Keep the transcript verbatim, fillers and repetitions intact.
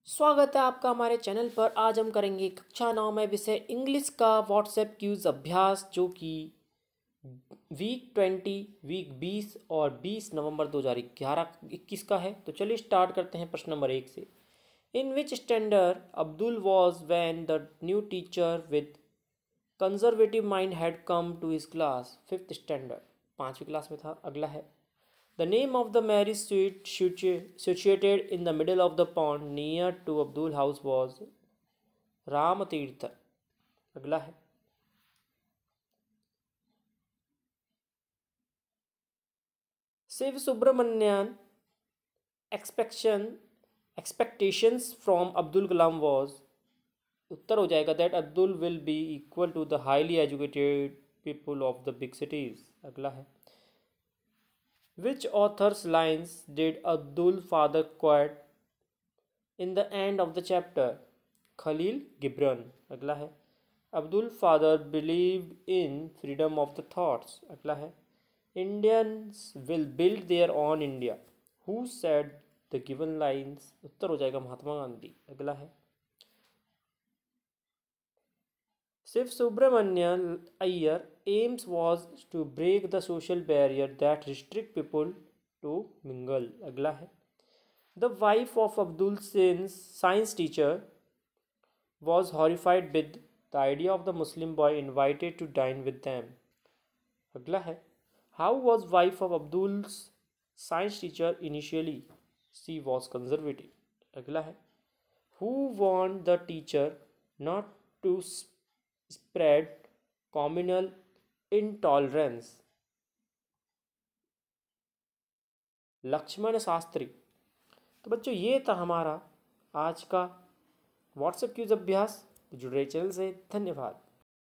स्वागत है आपका हमारे चैनल पर। आज हम करेंगे कक्षा नौ में विषय इंग्लिश का व्हाट्सएप क्यूज अभ्यास, जो कि वीक ट्वेंटी वीक बीस और बीस नवंबर दो हज़ार ग्यारह इक्कीस का है। तो चलिए स्टार्ट करते हैं प्रश्न नंबर एक से। In which standard Abdul was when the new teacher with conservative mind had come to his class? Fifth standard, पाँचवीं क्लास में था। अगला है The name of the marriage suite situated in the middle of the pond near to Abdul house was Ramatirtha. अगला है Shiv Subramanian expectation expectations from Abdul Kalam was. उत्तर हो जाएगा that Abdul will be equal to the highly educated people of the big cities. अगला है Which author's lines did Abdul father quote in the end of the chapter? Khalil Gibran. अगला है Abdul father believed in freedom of the thoughts. अगला है Indians will build their own India. Who said the given lines? उत्तर हो जाएगा महात्मा गांधी। अगला है Shiv Subramanian Iyer aims was to break the social barrier that restrict people to mingle. अगला है The wife of Abdul Sin's science teacher was horrified with the idea of the Muslim boy invited to dine with them. अगला है How was wife of Abdul's science teacher initially? She was conservative. अगला है Who warned the teacher not to spread communal intolerance? Lakshman Shastri. तो बच्चों, ये था हमारा आज का व्हाट्सएप क्यूज अभ्यास। जुड़ रहे चैनल से। धन्यवाद।